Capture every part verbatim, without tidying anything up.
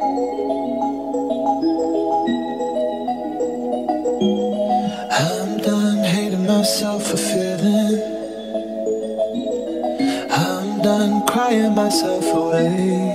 I'm done hating myself for feeling. I'm done crying myself away.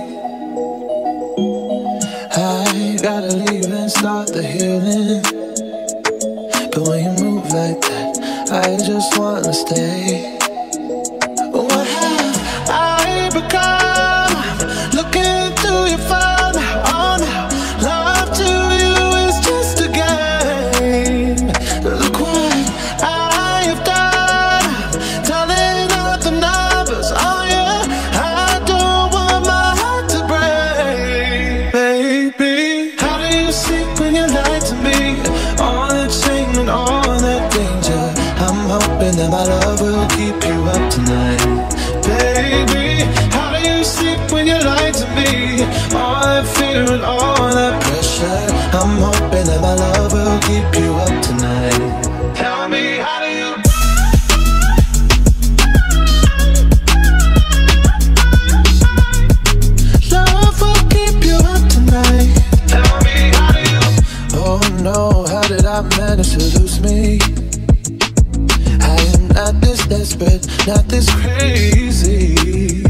I gotta leave and start the healing. But when you move like that, I just wanna stay. What have I become? Looking through your phone, oh no, love to you is just a game. Look what I have done, telling out the numbers, oh yeah. I don't want my heart to break. Baby, how do you sleep when you lie to me? All that shame and all that danger, I'm hoping that my love will keep you up tonight. Baby, how do you sleep when you lie to me? All that fear and all that pressure, I'm hoping that my love will keep you up tonight. Tell me, how do you? Love will keep you up tonight. Tell me, how do you? Oh no, how did I manage to lose me? I am not this desperate, not this crazy.